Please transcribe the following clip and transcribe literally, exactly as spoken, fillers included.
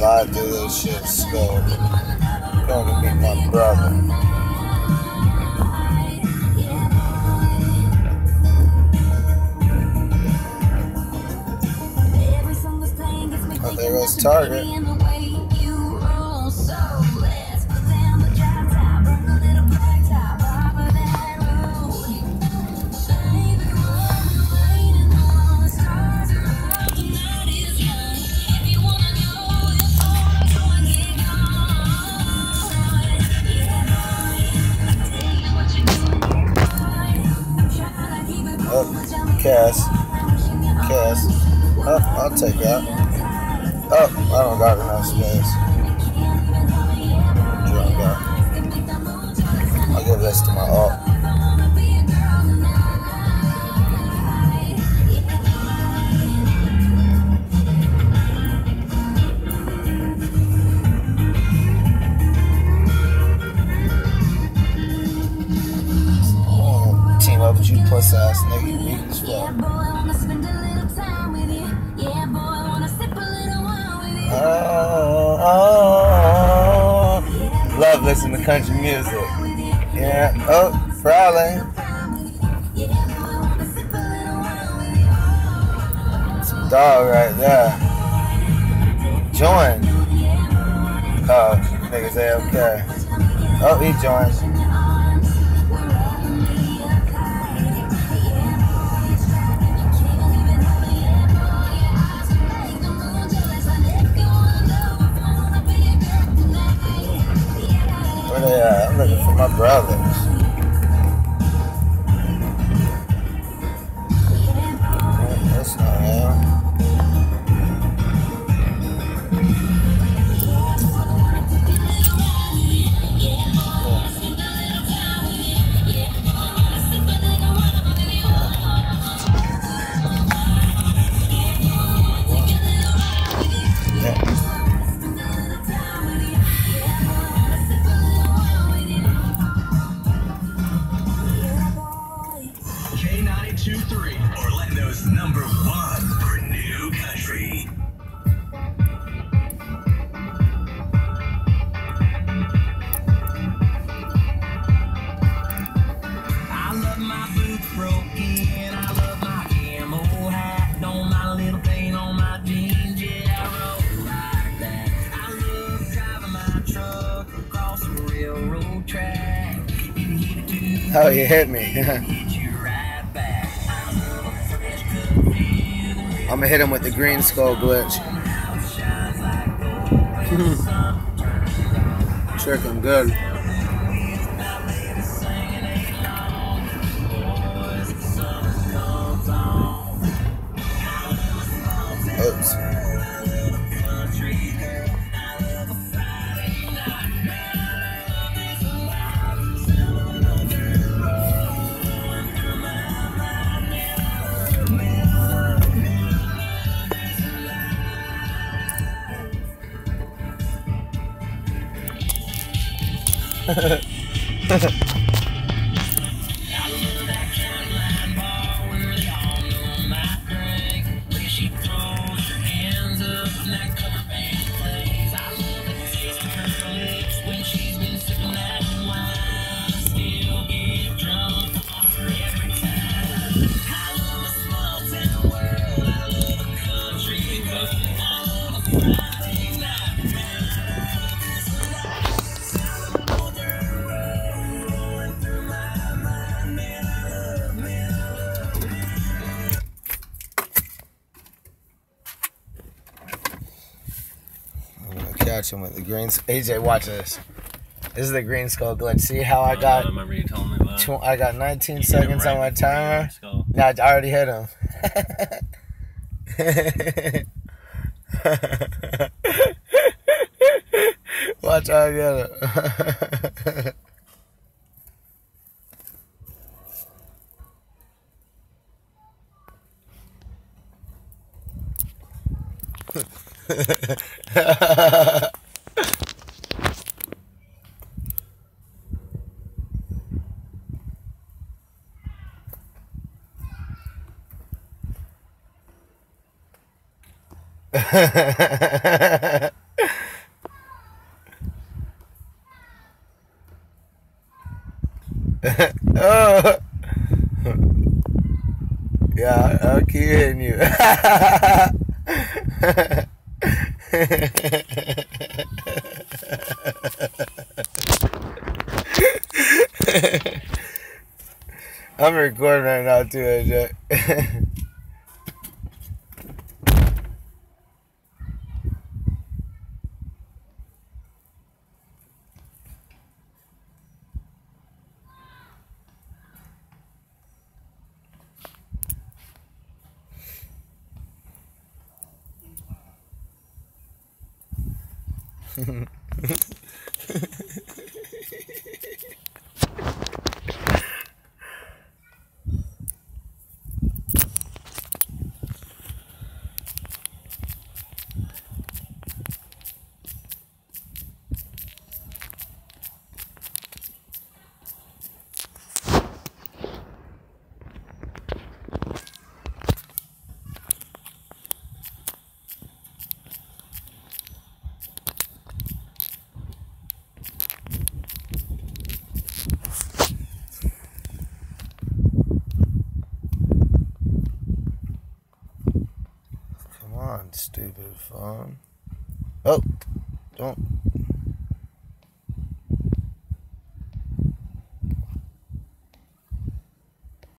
slide through this shit slow. Gonna be my brother. Oh, there goes Target. Oh, Cass. Cass. Oh, I'll take that. Oh, I don't got enough space. Drunk out. I'll give this to my alt. Team up with you plus ass nigga, you weak as fuck. Oh, oh, love listening to country music. Yeah, oh, Friday. Some dog right there. Join. Oh, niggas A F K. Oh, he joined. Yeah, I'm looking for my brothers. That's not him. K ninety-two point three, Orlando's number one for new country. I love my boots broken, I love my camo hat, on my little paint on my jeans, yeah, I roll like that. I love driving my truck across the railroad track. Oh, you hit me. I'm gonna hit him with the green skull glitch. Trick him good. Oops. Catch him with the green. A J, watch this. This is the green skull glitch. See how I got? I remember you told me about. Tw I got nineteen seconds on my timer. Nah, I already hit him. Watch how I get it. Oh. Yeah, I'll keep hitting you. I'm recording right now too, A J. Come on, stupid phone. Oh, don't.